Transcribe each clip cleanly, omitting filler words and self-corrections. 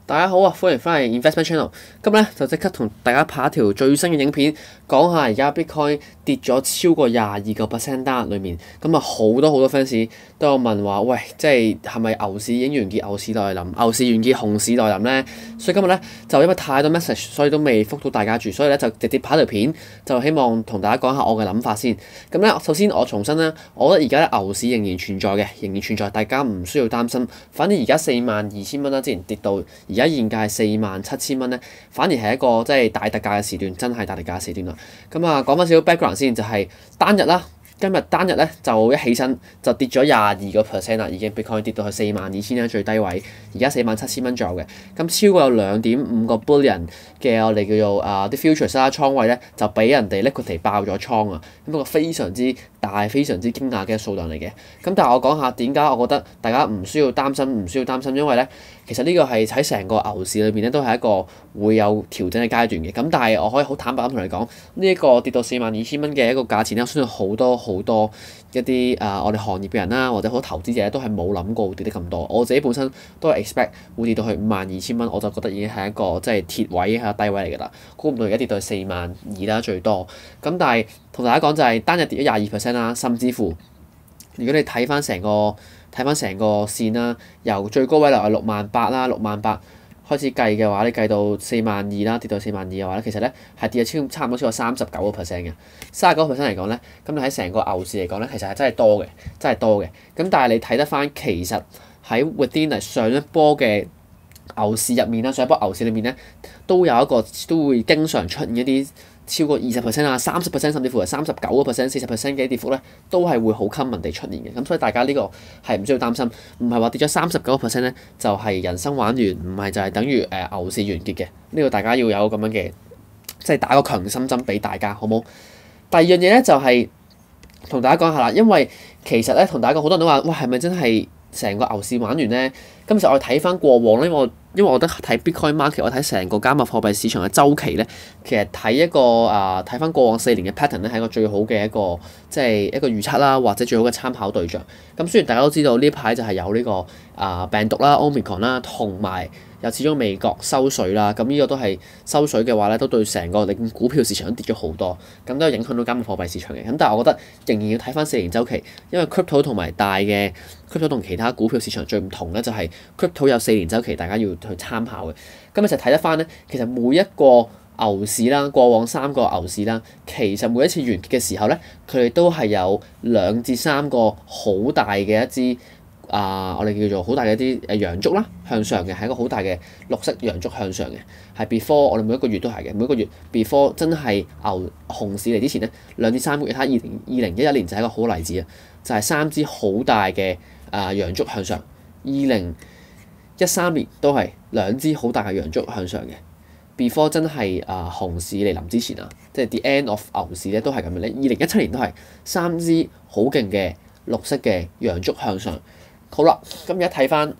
大家好啊，歡迎翻嚟 Investment Channel。今日咧就即刻同大家拍一條最新嘅影片，講下而家 Bitcoin 跌咗超過22%單日裏面，咁啊好多 fans 都有問話，喂，即係咪牛市已經完結，牛市來臨，牛市完結，熊市來臨咧？所以今日咧就因為太多 message，所以都未覆到大家住，所以咧就直接拍條片，就希望同大家講下我嘅諗法先。咁咧，首先我重申啦，我覺得而家牛市仍然存在嘅，仍然存在，大家唔需要擔心。反正而家42,000蚊啦，之前跌到而家現價係47,000蚊咧，反而係一個即係大特價嘅時段，真係大特價嘅時段啦。咁啊，講翻少少 background 先，就係單日啦。今日單日咧就一起身就跌咗22%啦，已經 Bitcoin 跌到去42,000蚊最低位，而家47,000蚊左右嘅。咁超過有2.5個 billion 嘅我哋叫做啲 futures 啦倉位咧，就俾人哋 liquidate 爆咗倉啊！咁一個非常之大、非常之驚訝嘅數量嚟嘅。咁但係我講下點解我覺得大家唔需要擔心，因為咧其實呢個係喺成個牛市裏邊咧都係一個會有調整嘅階段嘅。咁但係我可以好坦白咁同你講，呢一個跌到42,000蚊嘅一個價錢咧，我相信好多一啲我哋行業嘅人啦，或者好多投資者都係冇諗過會跌得咁多。我自己本身都係 expect 會跌到去52,000蚊，我就覺得已經係一個即係鐵位，係個低位嚟㗎啦。估唔到而家跌到去42,000啦最多。咁但係同大家講就係單日跌咗22%啦，甚至乎如果你睇翻成個線啦，由最高位嚟係68,000啦，68,000開始計嘅話，你計到42,000啦，跌到42,000嘅話咧，其實咧係跌咗差唔多超過39%嘅。39% 嚟講咧，咁你喺成個牛市嚟講咧，其實係真係多嘅。咁但係你睇得翻，其實喺 within 上一波嘅牛市入面啦，上一波牛市裏面咧，都會經常出現一啲超過20% 啊、30%，甚至乎係39%、40% 嘅跌幅咧，都係會好 common 地出現嘅。咁所以大家呢個係唔需要擔心，唔係話跌咗39%咧就係人生玩完，唔係就係等於牛市完結嘅。呢個大家要有咁樣嘅，即係打個強心針俾大家，好冇？第二樣嘢咧就係同大家講下啦，因為其實咧同大家講，好多人都話，喂，係咪真係成個牛市玩完咧？咁其實我哋睇翻過往咧，因為我覺得睇 Bitcoin market，我睇成個加密貨幣市場嘅週期咧，其實睇翻過往4年嘅 pattern 咧，係一個最好嘅一個即係一個預測啦，或者最好嘅參考對象。咁雖然大家都知道呢排就係有呢個病毒啦、Omicron 啦，同埋又始終美國收水啦，咁呢個都係收水嘅話咧，都對成個股票市場都跌咗好多，咁都影響到加密貨幣市場嘅。咁但係我覺得仍然要睇翻4年週期，因為 crypto 同埋大嘅 crypto 同其他股票市場最唔同咧，就係 crypto 有4年週期，大家要去參考嘅。咁你就睇得翻咧，其實每一個牛市啦，過往3個牛市啦，其實每一次完結嘅時候咧，佢哋都係有2至3個好大嘅一支我哋叫做好大嘅一啲陽燭啦，向上嘅係一個好大嘅綠色陽燭向上嘅，係 before 我哋每一個月都係嘅，每一個月 before 真係熊市嚟之前咧，2至3個月，睇下2011年就係一個好例子啊，就係3支好大嘅陽燭向上。2013年都係2支好大嘅陽燭向上嘅 ，before 真係熊市嚟臨之前啊，即係 the end of 牛市咧都係咁樣咧。2017年都係3支好勁嘅綠色嘅陽燭向上。好啦，咁而家睇翻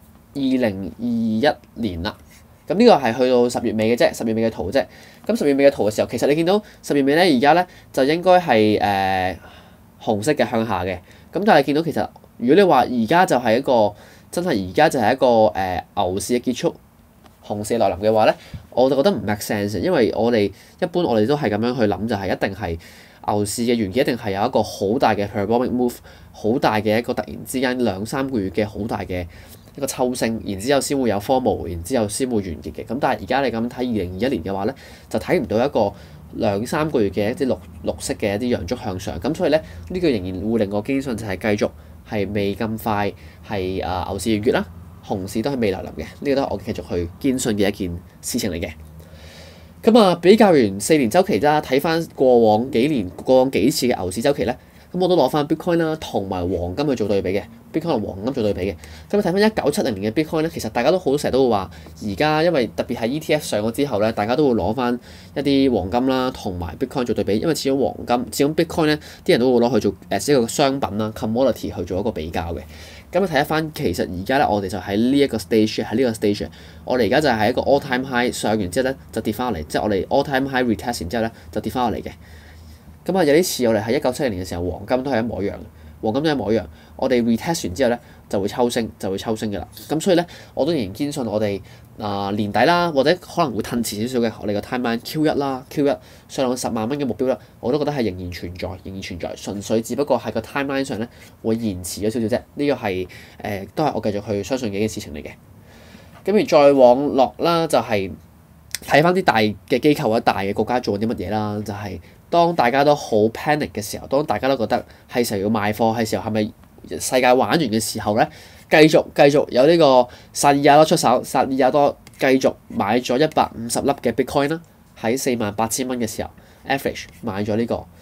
2021年啦，咁呢個係去到10月尾嘅啫，10月尾嘅圖啫。咁10月尾嘅圖嘅時候，其實你見到10月尾咧，而家咧就應該係紅色嘅向下嘅。咁但係見到其實，如果你話而家就係一個牛市嘅結束，熊市來臨嘅話咧，我就覺得唔 make sense，因為我哋都係咁樣去諗，就係一定係牛市嘅完結，一定係有一個好大嘅 parabolic move， 好大嘅一個突然之間2-3個月嘅好大嘅一個抽升，然之後先會有FOMO，然之後先會完結嘅。咁但係而家你咁睇2021年嘅話咧，就睇唔到一個2-3個月嘅一啲綠色嘅一啲陽燭向上。咁所以咧呢個仍然會令我堅信就係繼續係未咁快係牛市完結啦，熊市都係未來臨嘅。呢個都係我繼續去堅信嘅一件事情嚟嘅。咁啊，比較完4年週期啦，睇翻過往幾次嘅牛市週期咧，咁我都攞翻 Bitcoin 啦同埋黃金去做對比嘅。Bitcoin 同黃金做對比嘅。咁你睇翻1970年嘅 Bitcoin 咧，其實大家都成日都會話，而家因為特別係 ETF 上咗之後咧，大家都會攞翻一啲黃金啦同埋 Bitcoin 做對比，因為始終 Bitcoin 咧啲人都會攞去做一個商品啦 commodity 去做一個比較嘅。咁你睇一翻，其實而家咧我哋就喺呢一個 stage，我哋而家就係一個 all time high 上完之後咧就跌翻落嚟，即係我哋 all time high retest 完之後咧就跌翻落嚟嘅。咁啊有啲似我哋喺1970年嘅時候黃金都係一模一樣嘅。 黃金都一模一樣。我哋 retest 完之後咧就會抽升嘅啦。咁所以咧我都仍然堅信我哋年底啦，或者可能會褪遲少少嘅我哋個 timeline Q1 啦，Q1 上到10萬蚊嘅目標啦，我都覺得係仍然存在，純粹只不過係個 timeline 上咧會延遲咗少少啫。呢個係都係我繼續去相信嘅一件事情嚟嘅。咁而再往落啦，就係睇翻啲大嘅機構或者大嘅國家做啲乜嘢啦，就係當大家都好 panic 嘅時候，當大家都覺得係時候要賣貨，係時候係咪世界玩完嘅時候咧，繼續有呢個薩爾瓦多出手，薩爾瓦多繼續買咗150粒嘅 Bitcoin 啦，喺48,000蚊嘅時候 average 買咗呢個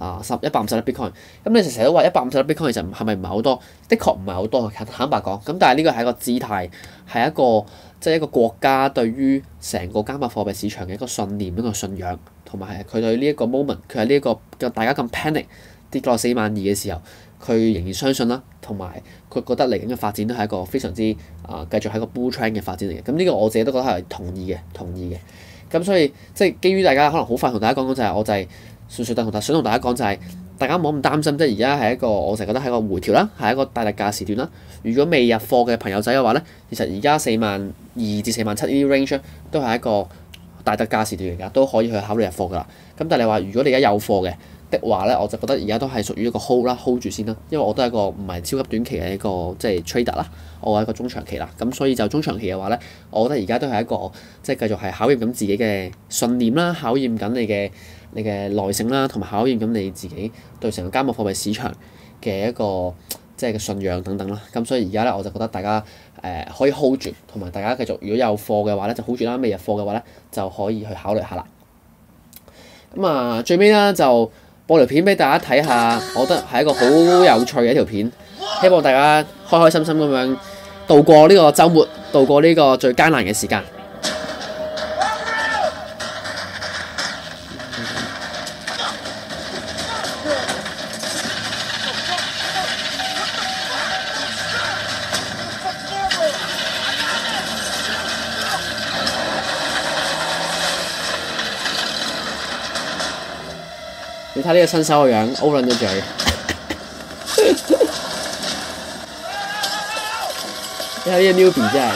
150粒 Bitcoin。咁你成日都話150粒 Bitcoin 其實係咪唔係好多？的確唔係好多，坦白講。咁但係呢個係一個姿態，係一個即係一個國家對於成個加密貨幣市場嘅一個信念、一個信仰，同埋係佢對呢一個 moment，佢係呢一個大家咁 panic 跌落42000嘅時候，佢仍然相信啦，同埋佢覺得嚟緊嘅發展都係一個非常之繼續係一個 bull trend 嘅發展嚟嘅。咁呢個我自己都覺得係同意嘅。咁所以即係基於大家可能好快同大家講講就係，我就係純粹想同大家講就係，大家唔好咁擔心，即係而家係一個我成日覺得係一個回調啦，係一個大特價時段啦。如果未入貨嘅朋友仔嘅話咧，其實而家42000至47000呢啲 range 都係一個大特價時段嚟㗎，都可以去考慮入貨㗎啦。咁但係你話如果你而家有貨嘅話咧，我就覺得而家都係屬於一個 hold 住先啦，因為我都係一個唔係超級短期嘅一個即係 trader 啦，我係一個中長期啦，咁所以就中長期嘅話咧，我覺得而家都係一個即係繼續係考驗緊自己嘅信念啦，考驗緊你嘅耐性啦，同埋考驗緊你自己對成個加密貨幣市場嘅一個即係嘅信仰等等啦。咁所以而家咧我就覺得大家可以 hold 住，同埋大家繼續如果有貨嘅話咧就 hold 住啦，未入貨嘅話咧就可以去考慮下啦。咁最尾啦就播條片俾大家睇下，我覺得係一個好有趣嘅一條片，希望大家開開心心咁樣度過呢個週末，度過呢個最艱難嘅時間。你睇呢個新手個樣 ，O 撚咗嘴。你睇呢個 newbie 真係。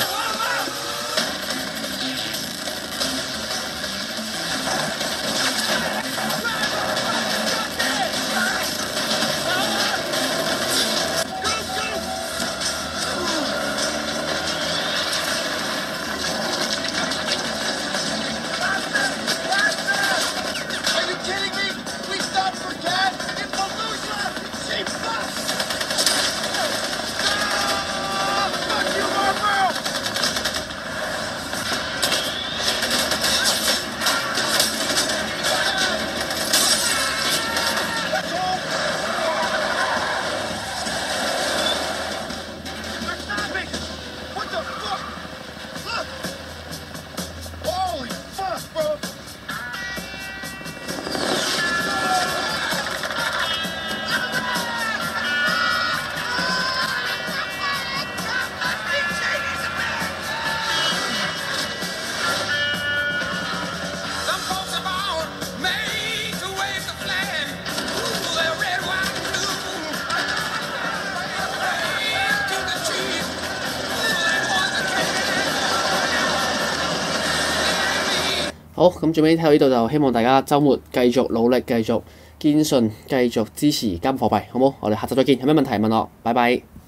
好，咁最尾睇到呢度就希望大家週末繼續努力，繼續堅信，繼續支持加密貨幣，好冇？我哋下集再見，有咩問題問我，拜拜。